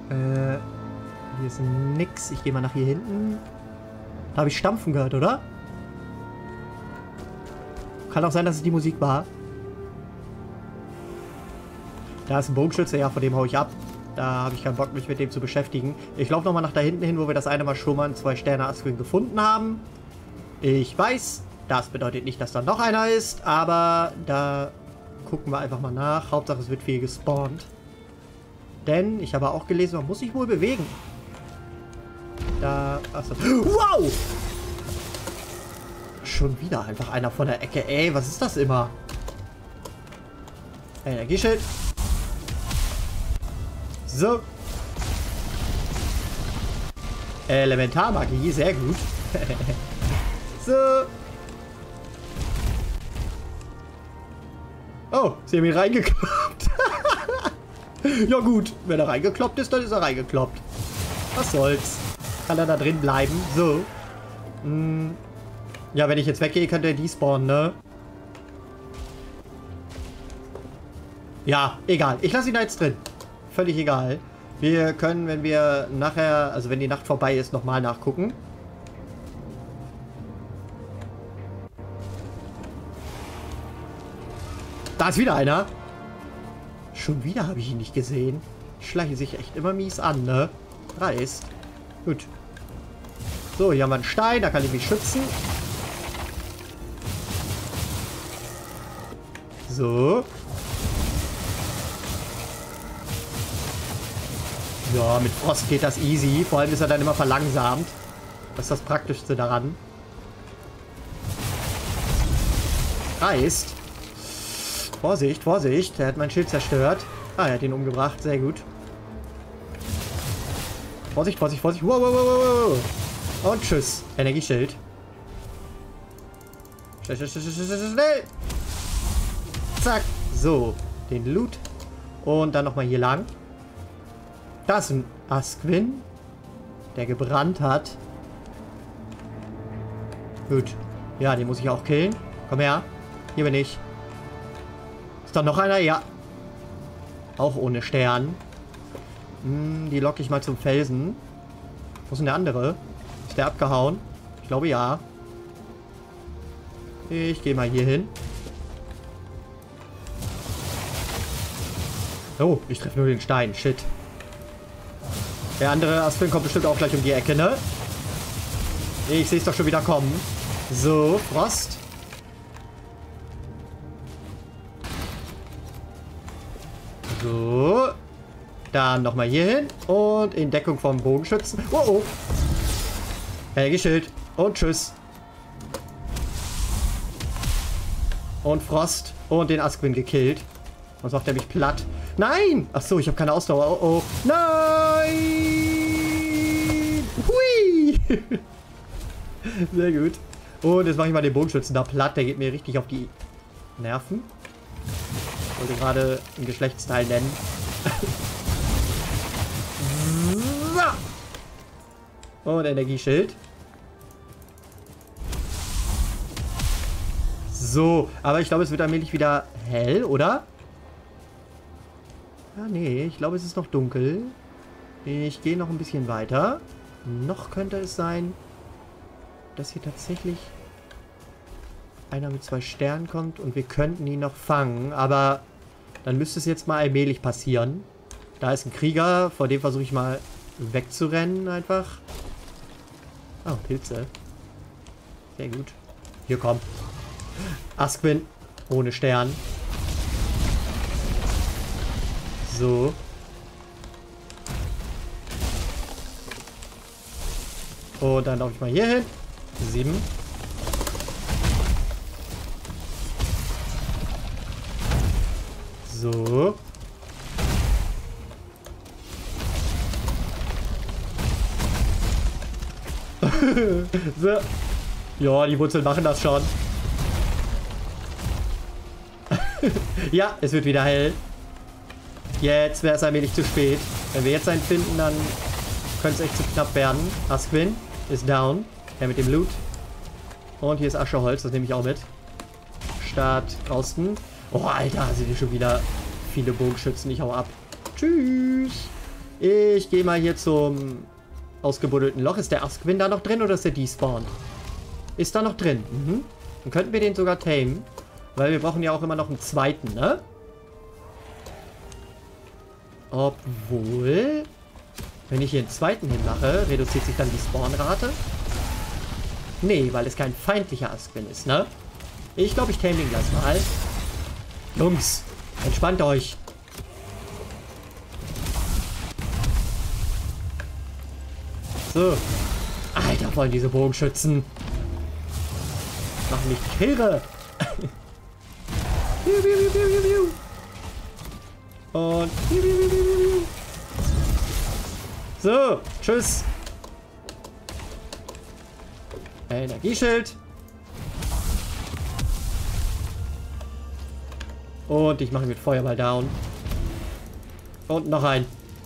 Hier ist nix. Ich gehe mal nach hier hinten. Da habe ich Stampfen gehört, oder? Kann auch sein, dass es die Musik war. Da ist ein Bogenschütze, ja, von dem hau ich ab. Da habe ich keinen Bock, mich mit dem zu beschäftigen. Ich laufe nochmal nach da hinten hin, wo wir das eine Mal schon mal einen 2-Sterne-Asquin gefunden haben. Ich weiß, das bedeutet nicht, dass da noch einer ist, aber da gucken wir einfach mal nach. Hauptsache, es wird viel gespawnt. Denn ich habe auch gelesen, man muss sich wohl bewegen. Da... Achso. Wow! Schon wieder einfach einer von der Ecke. Ey, was ist das immer? Energieschild. So. Elementarmagie, sehr gut. So. Oh, sie haben ihn reingekloppt. Ja gut, wenn er reingekloppt ist, dann ist er reingekloppt. Was soll's. Kann er da drin bleiben. So. Ja, wenn ich jetzt weggehe, könnte er despawnen, ne? Ja, egal. Ich lasse ihn da jetzt drin. Völlig egal. Wir können, wenn wir nachher, also wenn die Nacht vorbei ist, nochmal nachgucken. Da ist wieder einer. Schon wieder habe ich ihn nicht gesehen. Schleichen sich echt immer mies an, ne? Dreist. Gut. So, hier haben wir einen Stein, da kann ich mich schützen. So. Ja, mit Frost geht das easy. Vor allem ist er dann immer verlangsamt. Das ist das Praktischste daran. Dreist. Vorsicht, Vorsicht. Der hat mein Schild zerstört. Ah, er hat ihn umgebracht. Sehr gut. Vorsicht, Vorsicht, Vorsicht. Wow, wow, wow, wow. Und tschüss. Energieschild. Schnell, schnell, schnell, schnell, schnell, schnell. Zack. So. Den Loot. Und dann nochmal hier lang. Das ist ein Asquin, der gebrannt hat. Gut. Ja, den muss ich auch killen. Komm her. Hier bin ich. Ist da noch einer? Ja. Auch ohne Stern. Die locke ich mal zum Felsen. Wo ist denn der andere? Ist der abgehauen? Ich glaube ja. Ich gehe mal hier hin. Oh, ich treffe nur den Stein. Shit. Der andere Asquin kommt bestimmt auch gleich um die Ecke, ne? Ich sehe es doch schon wieder kommen. So, Frost. So. Dann nochmal hier hin. Und in Deckung vom Bogenschützen. Oh, oh. Helgeschild. Und tschüss. Und Frost. Und den Asquin gekillt. Was macht der mich platt? Nein! Achso, ich habe keine Ausdauer. Oh, oh. Nein! Hui! Sehr gut. Und jetzt mache ich mal den Bogenschützen da platt. Der geht mir richtig auf die Nerven. Ich wollte gerade ein Geschlechtsteil nennen. Und Energieschild. So, aber ich glaube, es wird allmählich wieder hell, oder? Ah, nee, ich glaube, es ist noch dunkel. Ich gehe noch ein bisschen weiter. Noch könnte es sein, dass hier tatsächlich einer mit 2 Sternen kommt und wir könnten ihn noch fangen, aber dann müsste es jetzt mal allmählich passieren. Da ist ein Krieger, vor dem versuche ich mal wegzurennen einfach. Oh, Pilze. Sehr gut. Hier, komm. Asquin ohne Stern. So. Und dann laufe ich mal hier hin. 7. So. So. Ja, die Wurzeln machen das schon. Ja, es wird wieder hell. Jetzt wäre es allmählich zu spät. Wenn wir jetzt einen finden, dann könnte es echt zu knapp werden. Asquin ist down. Der mit dem Loot. Und hier ist Ascheholz, das nehme ich auch mit. Start draußen. Oh, Alter, sind hier schon wieder viele Bogenschützen. Ich hau ab. Tschüss. Ich gehe mal hier zum ausgebuddelten Loch. Ist der Askwin da noch drin oder ist der despawned? Ist da noch drin. Mhm. Dann könnten wir den sogar tamen. Weil wir brauchen ja auch immer noch einen zweiten, ne? Obwohl, wenn ich hier einen zweiten hinmache, reduziert sich dann die Spawnrate? Nee, weil es kein feindlicher Askwin ist, ne? Ich glaube, ich tame den gleich mal. Jungs, entspannt euch. So. Alter, wollen diese Bogenschützen. Machen mich kirre. Und so, tschüss. Energieschild. Und ich mache mit Feuerball down. Und noch ein.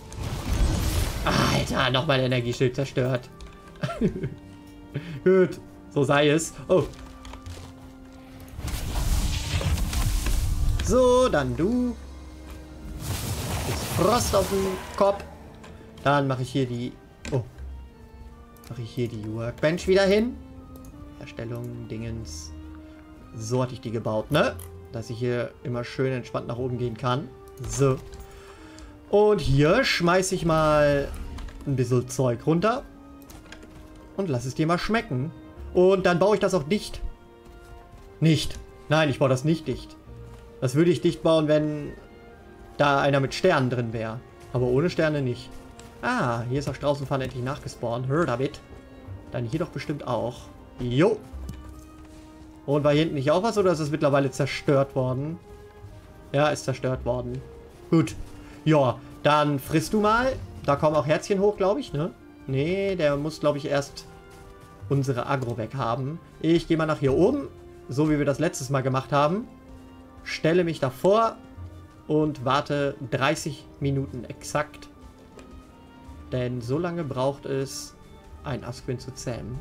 Alter, nochmal Energieschild zerstört. Gut, so sei es. Oh. So, dann du. Jetzt Frost auf dem Kopf. Dann mache ich hier die... Oh. Mache ich hier die Workbench wieder hin. Erstellung, Dingens. So hatte ich die gebaut, ne? Dass ich hier immer schön entspannt nach oben gehen kann. So. Und hier schmeiße ich mal ein bisschen Zeug runter. Und lass es dir mal schmecken. Und dann baue ich das auch dicht. Nicht. Nein, ich baue das nicht dicht. Das würde ich dicht bauen, wenn da einer mit Sternen drin wäre. Aber ohne Sterne nicht. Ah, hier ist auch Straußenfahren endlich nachgespawnt. Hör damit. Dann hier doch bestimmt auch. Jo. Und war hier hinten nicht auch was oder ist es mittlerweile zerstört worden? Ja, ist zerstört worden. Gut. Ja, dann frisst du mal. Da kommen auch Herzchen hoch, glaube ich, ne? Nee, der muss, glaube ich, erst unsere Agro weg haben. Ich gehe mal nach hier oben. So wie wir das letztes Mal gemacht haben. Stelle mich davor und warte 30 Minuten exakt. Denn so lange braucht es, ein Askwin zu zähmen.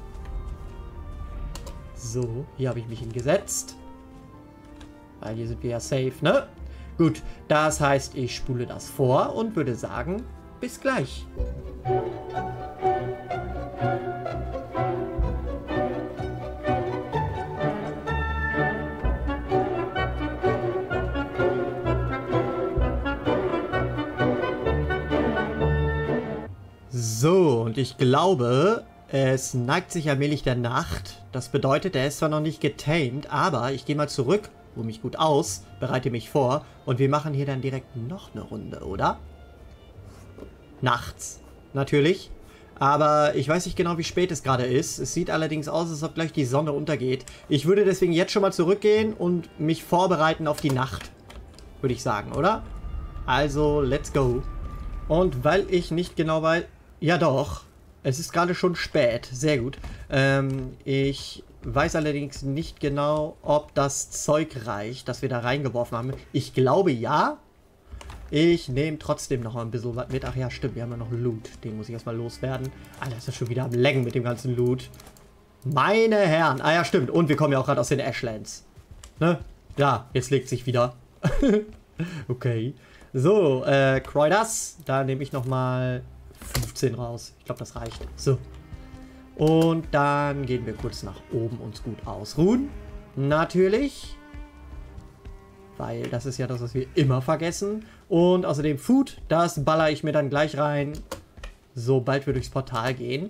So, hier habe ich mich hingesetzt. Weil hier sind wir ja safe, ne? Gut, das heißt, ich spule das vor und würde sagen, bis gleich. So, und ich glaube, es neigt sich allmählich der Nacht. Das bedeutet, er ist zwar noch nicht getamed, aber ich gehe mal zurück, ruhe mich gut aus, bereite mich vor und wir machen hier dann direkt noch eine Runde, oder? Nachts, natürlich. Aber ich weiß nicht genau, wie spät es gerade ist. Es sieht allerdings aus, als ob gleich die Sonne untergeht. Ich würde deswegen jetzt schon mal zurückgehen und mich vorbereiten auf die Nacht. Würde ich sagen, oder? Also, let's go. Und weil ich nicht genau weiß... Ja doch, es ist gerade schon spät. Sehr gut. Ich weiß allerdings nicht genau, ob das Zeug reicht, das wir da reingeworfen haben. Ich glaube ja. Ich nehme trotzdem noch mal ein bisschen was mit. Ach ja, stimmt, wir haben ja noch Loot. Den muss ich erstmal loswerden. Alter, ist das schon wieder am Längen mit dem ganzen Loot. Meine Herren. Ah ja, stimmt. Und wir kommen ja auch gerade aus den Ashlands. Ne? Ja, jetzt legt sich wieder. Okay. So, Croidas. Da nehme ich nochmal 15 raus. Ich glaube, das reicht. So. Und dann gehen wir kurz nach oben uns gut ausruhen. Natürlich. Weil das ist ja das, was wir immer vergessen. Und außerdem Food, das baller ich mir dann gleich rein, sobald wir durchs Portal gehen.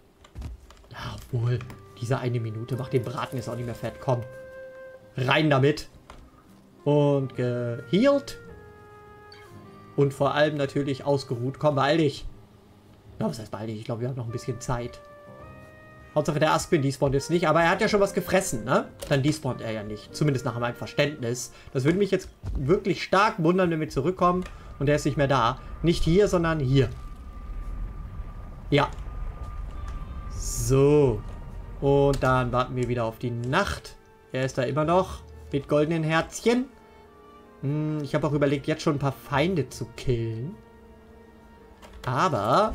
Ja, obwohl, diese eine Minute macht den Braten jetzt auch nicht mehr fett. Komm, rein damit. Und gehealt. Und vor allem natürlich ausgeruht. Komm, beeil dich. Ja, was heißt beeil dich? Ich glaube, wir haben noch ein bisschen Zeit. Hauptsache der Askwin despawnt jetzt nicht, aber er hat ja schon was gefressen, ne? Dann despawnt er ja nicht. Zumindest nach meinem Verständnis. Das würde mich jetzt wirklich stark wundern, wenn wir zurückkommen und er ist nicht mehr da. Nicht hier, sondern hier. Ja. So. Und dann warten wir wieder auf die Nacht. Er ist da immer noch mit goldenen Herzchen. Ich habe auch überlegt, jetzt schon ein paar Feinde zu killen. Aber...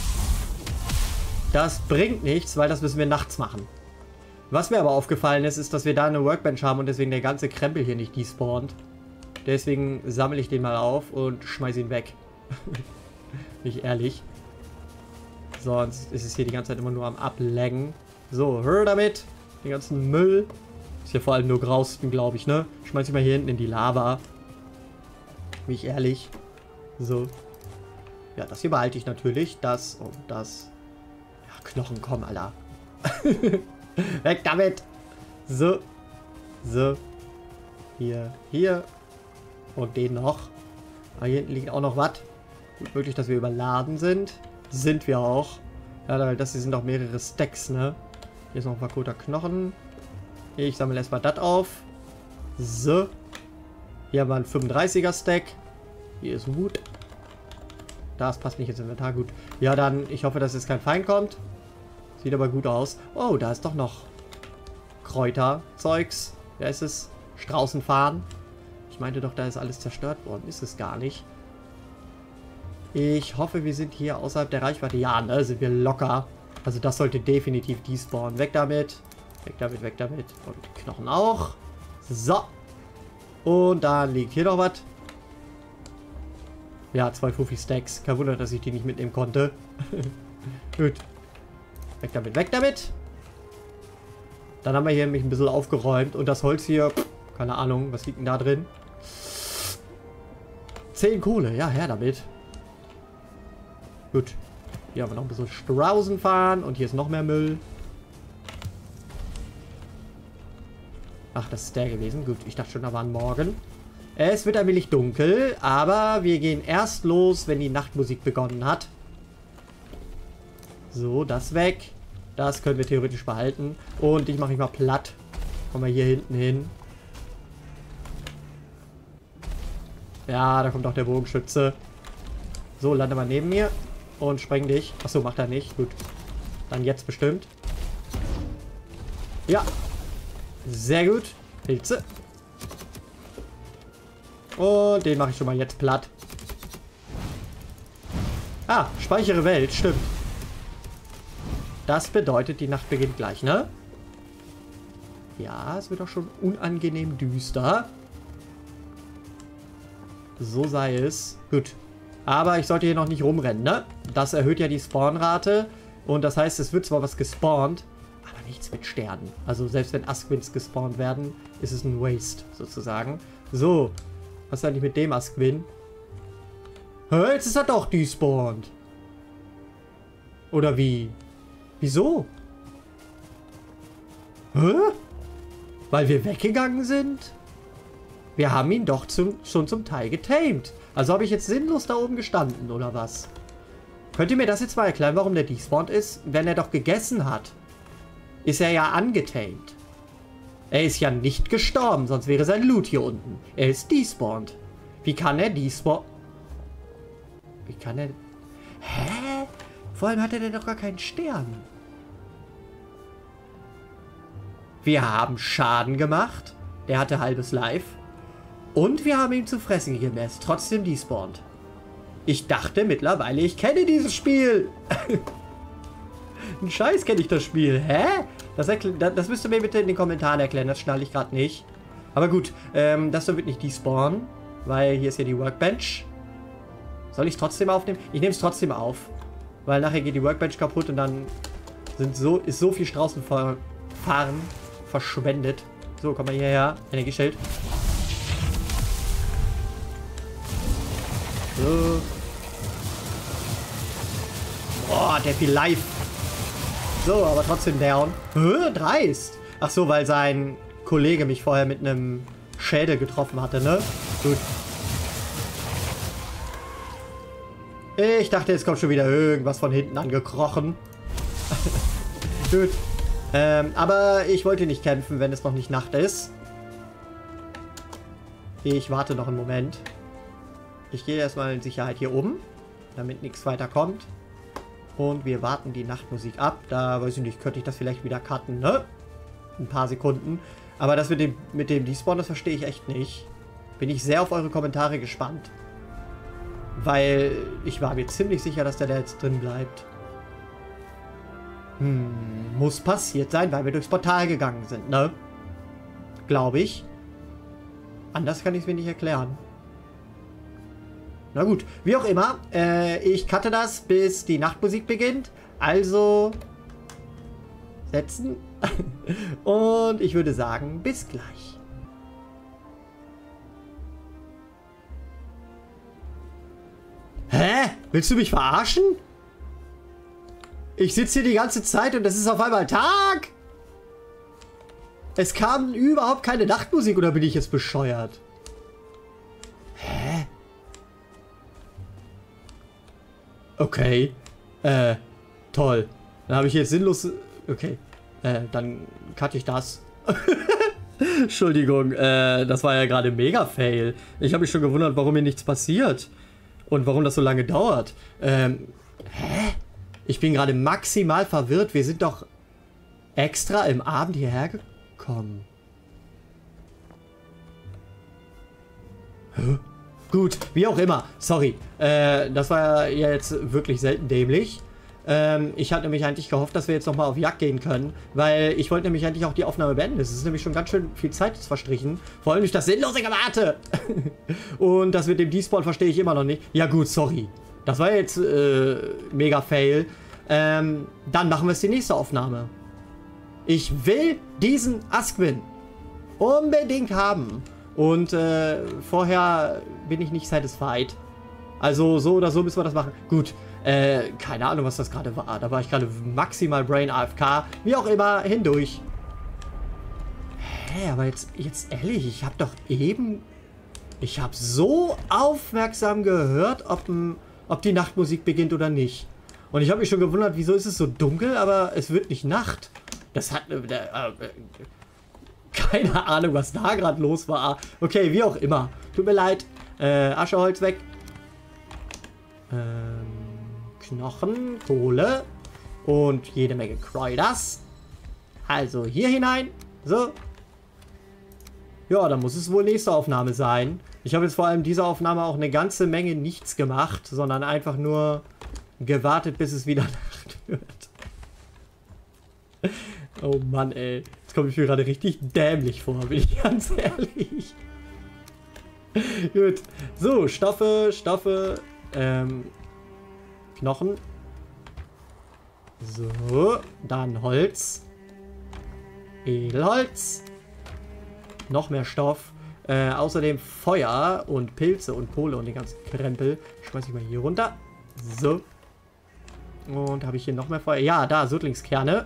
das bringt nichts, weil das müssen wir nachts machen. Was mir aber aufgefallen ist, ist, dass wir da eine Workbench haben und deswegen der ganze Krempel hier nicht despawnt. Deswegen sammle ich den mal auf und schmeiße ihn weg. Bin ich ehrlich. Sonst ist es hier die ganze Zeit immer nur am Ablenken. So, hör damit. Den ganzen Müll. Ist hier vor allem nur Grausten, glaube ich, ne? Schmeiß ich mal hier hinten in die Lava. Bin ich ehrlich. So. Ja, das hier behalte ich natürlich. Das und das. Ja, Knochen, komm, Alter. Weg damit. So. So. Hier. Hier. Und den noch. Ah, hier hinten liegt auch noch was. Gut möglich, dass wir überladen sind. Sind wir auch. Ja, weil das hier sind auch mehrere Stacks, ne? Hier ist noch ein verkohlter Knochen. Ich sammle erstmal das auf. So. Hier haben wir einen 35er Stack. Hier ist Wood. Das passt nicht ins Inventar. Gut. Ja, dann, ich hoffe, dass jetzt kein Feind kommt. Sieht aber gut aus. Oh, da ist doch noch Kräuterzeugs. Wer ist es? Straußenfarn. Ich meinte doch, da ist alles zerstört worden. Ist es gar nicht. Ich hoffe, wir sind hier außerhalb der Reichweite. Ja, ne, sind wir locker. Also das sollte definitiv despawnen. Weg damit. Weg damit, weg damit. Und Knochen auch. So. Und dann liegt hier noch was. Ja, 2 Fuffi-Stacks. Kein Wunder, dass ich die nicht mitnehmen konnte. Gut. Weg damit, weg damit. Dann haben wir hier nämlich ein bisschen aufgeräumt. Und das Holz hier, keine Ahnung, was liegt denn da drin? 10 Kohle, ja, her damit. Gut. Hier haben wir noch ein bisschen Straußenfarn. Und hier ist noch mehr Müll. Ach, das ist der gewesen. Gut, ich dachte schon, da war ein Morgen. Es wird ein wenig dunkel, aber wir gehen erst los, wenn die Nachtmusik begonnen hat. So, das weg. Das können wir theoretisch behalten. Und ich mache mich mal platt. Kommen wir hier hinten hin. Ja, da kommt auch der Bogenschütze. So, lande mal neben mir. Und spreng dich. Achso, macht er nicht. Gut. Dann jetzt bestimmt. Ja. Sehr gut. Pilze. Und den mache ich schon mal jetzt platt. Ah, speichere Welt. Stimmt. Das bedeutet, die Nacht beginnt gleich, ne? Ja, es wird auch schon unangenehm düster. So sei es. Gut. Aber ich sollte hier noch nicht rumrennen, ne? Das erhöht ja die Spawnrate. Und das heißt, es wird zwar was gespawnt, aber nichts mit Sternen. Also selbst wenn Askwins gespawnt werden, ist es ein Waste, sozusagen. So. Was ist eigentlich mit dem Askwin? Hä? Jetzt ist er doch despawned. Oder wie? Wieso? Hä? Weil wir weggegangen sind? Wir haben ihn doch schon zum Teil getamed. Also habe ich jetzt sinnlos da oben gestanden, oder was? Könnt ihr mir das jetzt mal erklären, warum der despawned ist? Wenn er doch gegessen hat, ist er ja angetamed. Er ist ja nicht gestorben, sonst wäre sein Loot hier unten. Er ist despawned. Wie kann er despawnen? Wie kann er... Hä? Vor allem hatte der doch gar keinen Stern. Wir haben Schaden gemacht. Der hatte halbes Life. Und wir haben ihm zu fressen gemäßt. Trotzdem despawned. Ich dachte mittlerweile, ich kenne dieses Spiel. Ein Scheiß kenne ich das Spiel. Hä? Das müsst ihr mir bitte in den Kommentaren erklären. Das schnalle ich gerade nicht. Aber gut, das wird nicht despawnen. Weil hier ist ja die Workbench. Soll ich es trotzdem aufnehmen? Ich nehme es trotzdem auf. Weil nachher geht die Workbench kaputt und dann ist so viel Straußenfahren verschwendet. So, komm mal hierher. Energieschild. So. Boah, der viel Life. So, aber trotzdem down. Dreist. Ach so, weil sein Kollege mich vorher mit einem Schädel getroffen hatte, ne? Gut. Ich dachte, jetzt kommt schon wieder irgendwas von hinten angekrochen. Gut. Aber ich wollte nicht kämpfen, wenn es noch nicht Nacht ist. Ich warte noch einen Moment. Ich gehe erstmal in Sicherheit hier oben, damit nichts weiter kommt. Und wir warten die Nachtmusik ab. Da, weiß ich nicht, könnte ich das vielleicht wieder cutten, ne? Ein paar Sekunden. Aber das mit dem Despawn, das verstehe ich echt nicht. Bin ich sehr auf eure Kommentare gespannt. Weil ich war mir ziemlich sicher, dass der da jetzt drin bleibt. Muss passiert sein, weil wir durchs Portal gegangen sind, ne? Glaube ich. Anders kann ich es mir nicht erklären. Na gut, wie auch immer. Ich cutte das, bis die Nachtmusik beginnt. Also setzen. Und ich würde sagen, bis gleich. Hä? Willst du mich verarschen? Ich sitze hier die ganze Zeit und es ist auf einmal Tag. Es kam überhaupt keine Nachtmusik, oder bin ich jetzt bescheuert? Hä? Okay. Toll. Dann habe ich jetzt sinnlos... Okay. Dann cutte ich das. Entschuldigung, das war ja gerade mega Fail. Ich habe mich schon gewundert, warum mir nichts passiert. Und warum das so lange dauert. Hä? Ich bin gerade maximal verwirrt. Wir sind doch extra im Abend hierher gekommen. Hä? Gut, wie auch immer. Sorry. Das war ja jetzt wirklich selten dämlich. Ich hatte nämlich eigentlich gehofft, dass wir jetzt nochmal auf Jagd gehen können, weil ich wollte nämlich eigentlich auch die Aufnahme beenden. Es ist nämlich schon ganz schön viel Zeit verstrichen. Vor allem durch das sinnlose Gewarte. Und das mit dem Despawn verstehe ich immer noch nicht. Ja gut, sorry. Das war jetzt mega Fail. Dann machen wir es die nächste Aufnahme. Ich will diesen Askwin unbedingt haben. Und vorher bin ich nicht satisfied. Also so oder so müssen wir das machen. Gut. Keine Ahnung, was das gerade war. Da war ich gerade maximal Brain AFK. Wie auch immer, hindurch. Hä, aber jetzt ehrlich, ich habe doch eben... Ich habe so aufmerksam gehört, ob die Nachtmusik beginnt oder nicht. Und ich habe mich schon gewundert, wieso ist es so dunkel, aber es wird nicht Nacht. Das hat... keine Ahnung, was da gerade los war. Okay, wie auch immer. Tut mir leid. Ascheholz weg. Knochen, Kohle und jede Menge Kräuters. Also hier hinein. So. Ja, dann muss es wohl nächste Aufnahme sein. Ich habe jetzt vor allem diese Aufnahme auch eine ganze Menge nichts gemacht, sondern einfach nur gewartet, bis es wieder Nacht wird. Oh Mann, ey. Jetzt komme ich mir gerade richtig dämlich vor, bin ich ganz ehrlich. Gut. So, Stoffe, Knochen. So, dann Holz. Edelholz. Noch mehr Stoff. Außerdem Feuer und Pilze und Kohle und den ganzen Krempel. Schmeiß ich mal hier runter. So. Und habe ich hier noch mehr Feuer? Ja, da, Südlingskerne.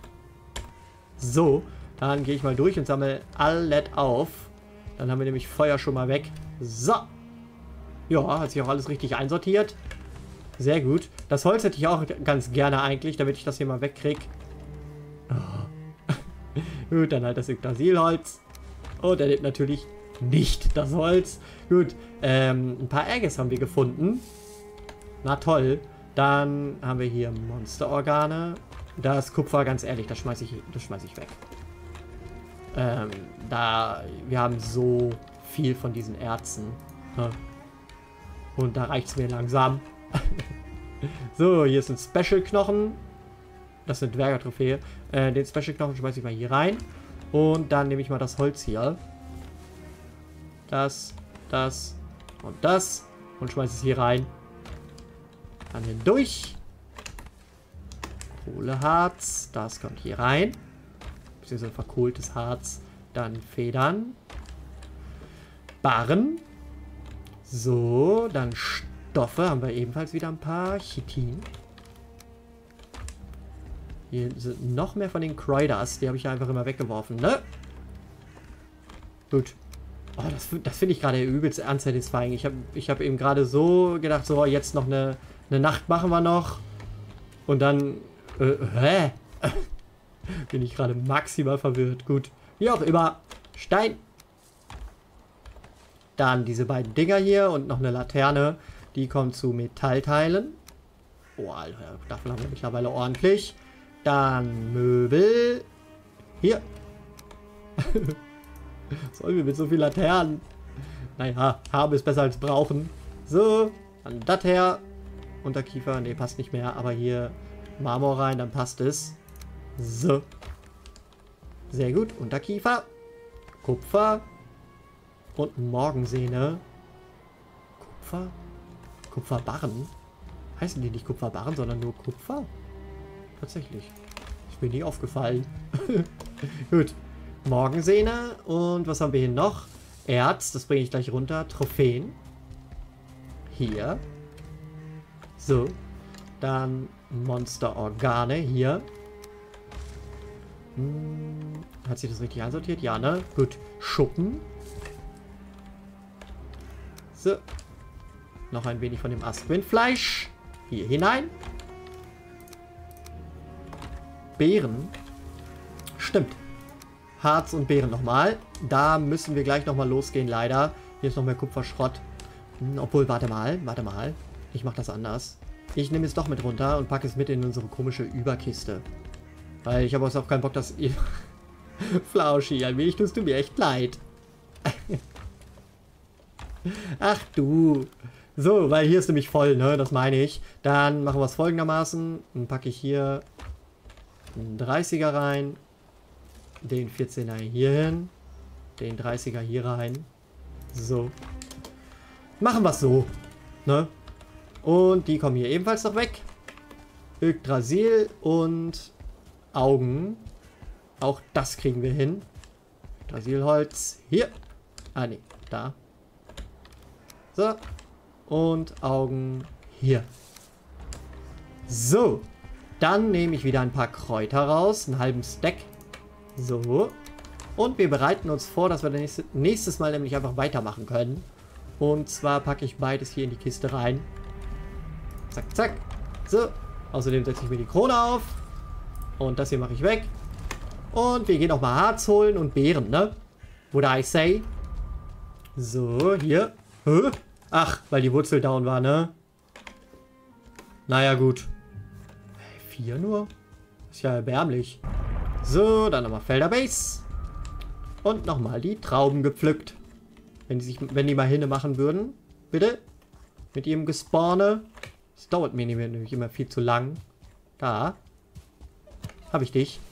So, dann gehe ich mal durch und sammle alles auf. Dann haben wir nämlich Feuer schon mal weg. So. Ja, hat sich auch alles richtig einsortiert. Sehr gut. Das Holz hätte ich auch ganz gerne eigentlich, damit ich das hier mal wegkriege. Oh. Gut, dann halt das Yggdrasilholz. Und er nimmt natürlich nicht das Holz. Gut, ein paar Eggs haben wir gefunden. Na toll. Dann haben wir hier Monsterorgane. Das Kupfer, ganz ehrlich, das schmeiß ich weg. Wir haben so viel von diesen Erzen. Und da reicht es mir langsam. So, hier ist ein Special-Knochen. Das ist eine Dwerger-Trophäe. Den Special-Knochen schmeiße ich mal hier rein. Und dann nehme ich mal das Holz hier. Das und das. Und schmeiße es hier rein. Dann hindurch. Kohleharz. Das kommt hier rein. Beziehungsweise verkohltes Harz. Dann Federn. Barren. So, dann Stoffe haben wir ebenfalls wieder ein paar. Chitin. Hier sind noch mehr von den Kräuters. Die habe ich einfach immer weggeworfen, ne? Gut. Oh, das finde ich gerade übelst unsatisfying. Ich hab eben gerade so gedacht, so, jetzt noch eine Nacht machen wir noch. Und dann... hä? Bin ich gerade maximal verwirrt. Gut. Wie auch immer. Stein. Dann diese beiden Dinger hier und noch eine Laterne. Die kommen zu Metallteilen. Oh, Alter, davon haben wir mittlerweile ordentlich. Dann Möbel. Hier. Sollen wir mit so viel Laternen? Naja, haben ist besser als brauchen. So, dann das her. Unterkiefer, ne, passt nicht mehr. Aber hier Marmor rein, dann passt es. So. Sehr gut. Unterkiefer. Kupfer. Und Morgensehne. Kupfer. Kupferbarren? Heißen die nicht Kupferbarren, sondern nur Kupfer? Tatsächlich. Ist mir nie aufgefallen. Gut. Morgensehne. Und was haben wir hier noch? Erz, das bringe ich gleich runter. Trophäen. Hier. So. Dann Monsterorgane hier. Hat sich das richtig einsortiert? Ja, ne? Gut. Schuppen. So. Noch ein wenig von dem Asquin-Fleisch. Hier hinein. Beeren. Stimmt. Harz und Beeren nochmal. Da müssen wir gleich nochmal losgehen, leider. Hier ist noch mehr Kupferschrott. Obwohl, warte mal. Ich mache das anders. Ich nehme es doch mit runter und packe es mit in unsere komische Überkiste. Weil ich habe auch keinen Bock, dass ihr... Flauschi, ein wenig tust du mir echt leid. Ach du. So, weil hier ist nämlich voll, ne? Das meine ich. Dann machen wir es folgendermaßen. Dann packe ich hier einen 30er rein. Den 14er hier hin. Den 30er hier rein. So. Machen wir es so. Ne? Und die kommen hier ebenfalls noch weg. Yggdrasil und Augen. Auch das kriegen wir hin. Yggdrasilholz. Hier. Ah, ne. Da. So. Und Augen hier. So. Dann nehme ich wieder ein paar Kräuter raus. Einen halben Stack. So. Und wir bereiten uns vor, dass wir nächstes Mal nämlich einfach weitermachen können. Und zwar packe ich beides hier in die Kiste rein. Zack, zack. So. Außerdem setze ich mir die Krone auf. Und das hier mache ich weg. Und wir gehen auch mal Harz holen und Beeren, ne? Would I say? So, hier. Hä? Ach, weil die Wurzel down war, ne? Naja, gut. 4 nur? Ist ja erbärmlich. So, dann nochmal Felderbase. Und nochmal die Trauben gepflückt. Wenn die mal Hinne machen würden. Bitte. Mit ihrem Gespawne. Das dauert mir nämlich immer viel zu lang. Da. Habe ich dich.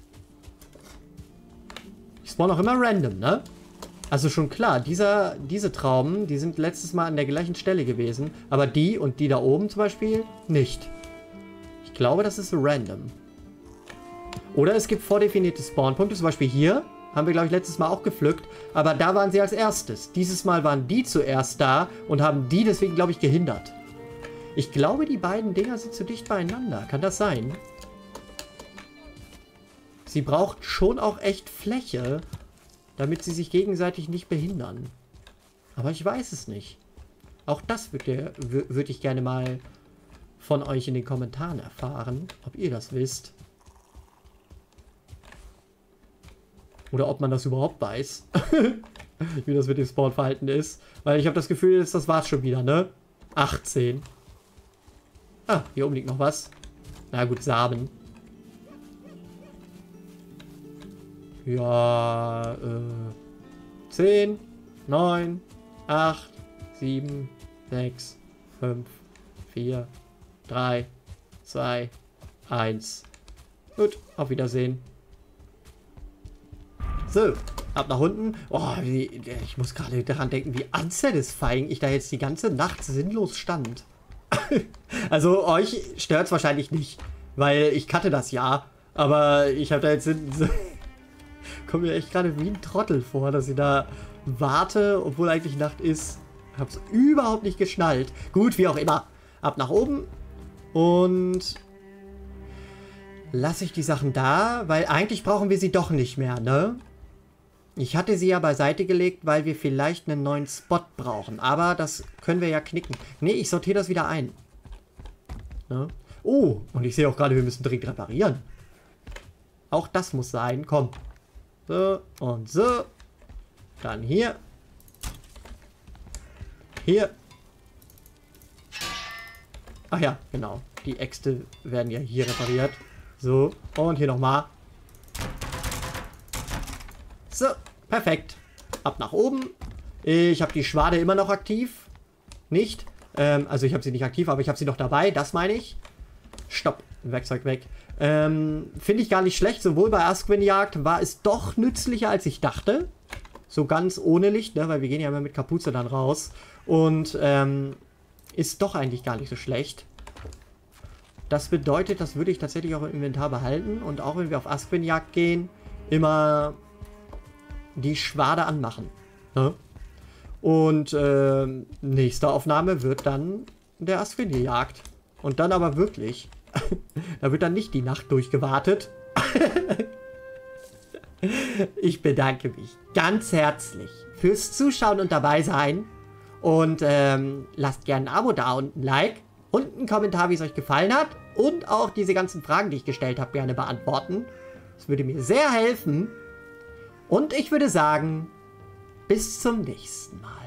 Ich spawn auch immer random, ne? Also schon klar, diese Trauben, die sind letztes Mal an der gleichen Stelle gewesen. Aber die und die da oben zum Beispiel nicht. Ich glaube, das ist random. Oder es gibt vordefinierte Spawnpunkte. Zum Beispiel hier. Haben wir, glaube ich, letztes Mal auch gepflückt. Aber da waren sie als erstes. Dieses Mal waren die zuerst da und haben die deswegen, glaube ich, gehindert. Ich glaube, die beiden Dinger sind zu dicht beieinander. Kann das sein? Sie braucht schon auch echt Fläche, damit sie sich gegenseitig nicht behindern. Aber ich weiß es nicht. Auch das würde ich gerne mal von euch in den Kommentaren erfahren, ob ihr das wisst. Oder ob man das überhaupt weiß. Wie das mit dem Spawnverhalten ist. Weil ich habe das Gefühl, das war's schon wieder, ne? 18. Ah, hier oben liegt noch was. Na gut, Samen. Ja, 10, 9, 8, 7, 6, 5, 4, 3, 2, 1. Gut, auf Wiedersehen. So, ab nach unten. Oh, ich muss gerade daran denken, wie unsatisfying ich da jetzt die ganze Nacht sinnlos stand. Also euch stört es wahrscheinlich nicht, weil ich cutte das ja. Aber ich habe da jetzt... Kommt mir echt gerade wie ein Trottel vor, dass ich da warte, obwohl eigentlich Nacht ist. Hab's überhaupt nicht geschnallt. Gut, wie auch immer. Ab nach oben. Und... lasse ich die Sachen da, weil eigentlich brauchen wir sie doch nicht mehr, ne? Ich hatte sie ja beiseite gelegt, weil wir vielleicht einen neuen Spot brauchen. Aber das können wir ja knicken. Ne, ich sortiere das wieder ein. Ne? Oh, und ich sehe auch gerade, wir müssen dringend reparieren. Auch das muss sein. Komm. So und so. Dann hier. Hier. Ach ja, genau. Die Äxte werden ja hier repariert. So, und hier nochmal. So, perfekt. Ab nach oben. Ich habe die Schwade immer noch aktiv. Nicht. Also ich habe sie nicht aktiv, aber ich habe sie noch dabei. Das meine ich. Stopp. Werkzeug weg. Finde ich gar nicht schlecht. Sowohl bei Asquin-Jagd war es doch nützlicher, als ich dachte. So ganz ohne Licht, ne? Weil wir gehen ja immer mit Kapuze dann raus. Und ist doch eigentlich gar nicht so schlecht. Das bedeutet, das würde ich tatsächlich auch im Inventar behalten. Und auch wenn wir auf Asquin-Jagd gehen, immer die Schwade anmachen. Ne? Und nächste Aufnahme wird dann der Asquin gejagt. Und dann aber wirklich. Da wird dann nicht die Nacht durchgewartet. Ich bedanke mich ganz herzlich fürs Zuschauen und dabei sein. Und lasst gerne ein Abo da und ein Like. Und einen Kommentar, wie es euch gefallen hat. Und auch diese ganzen Fragen, die ich gestellt habe, gerne beantworten. Das würde mir sehr helfen. Und ich würde sagen, bis zum nächsten Mal.